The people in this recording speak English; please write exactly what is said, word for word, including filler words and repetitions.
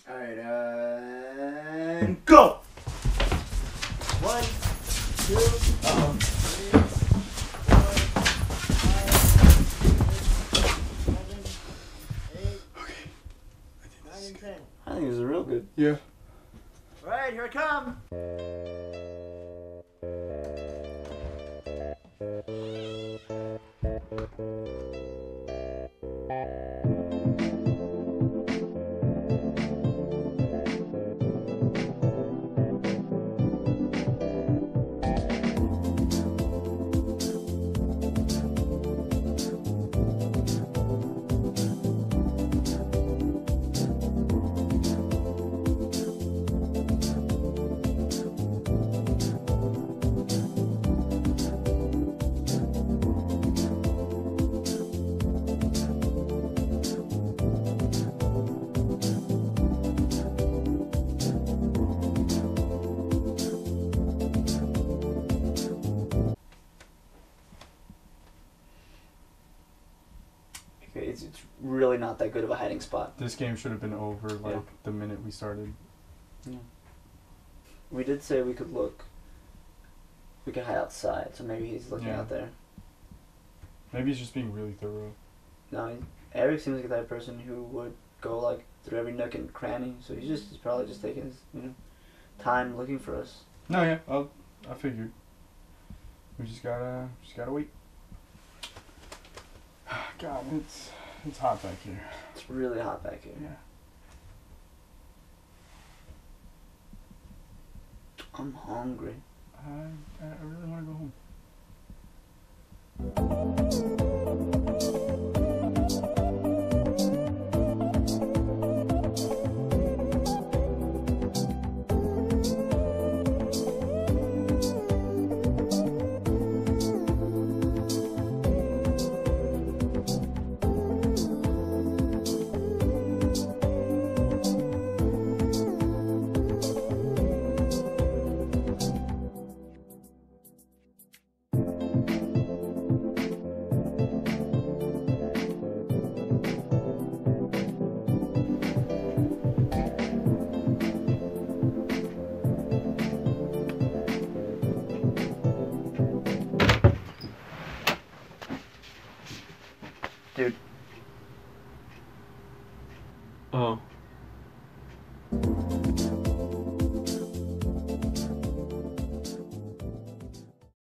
Alright, uh, and go! One, two, uh-oh. Three, four, five, six, seven, eight, Okay. I think nine, this is and good. ten. I think this is real good. Yeah. Alright, here I come! Okay, it's, it's really not that good of a hiding spot. This game should have been over like Yeah. the minute we started. Yeah. We did say we could look. We could hide outside, so maybe he's looking Yeah. out there. Maybe he's just being really thorough. No, he, Eric seems like the type of person who would go like through every nook and cranny. So he's just he's probably just taking his you know time looking for us. No, yeah, I'll, I figured. We just gotta, just gotta wait. God, it's, it's hot back here. It's really hot back here. Yeah. I'm hungry. I, I really want to go home. Dude. Oh.